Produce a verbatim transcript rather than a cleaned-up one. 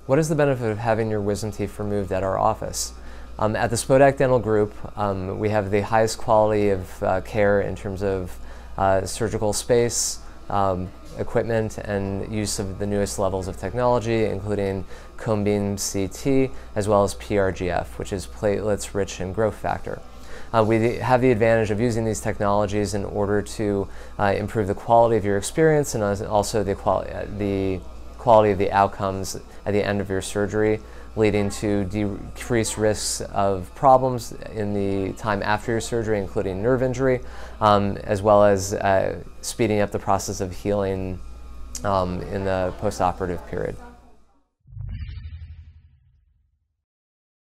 What is the benefit of having your wisdom teeth removed at our office? Um, at the Spodak Dental Group, um, we have the highest quality of uh, care in terms of uh, surgical space, um, equipment, and use of the newest levels of technology, including cone beam C T, as well as P R G F, which is platelets rich in growth factor. Uh, we have the advantage of using these technologies in order to uh, improve the quality of your experience and also the, quali the quality of the outcomes at the end of your surgery, leading to decreased risks of problems in the time after your surgery, including nerve injury, um, as well as uh, speeding up the process of healing um, in the post-operative period.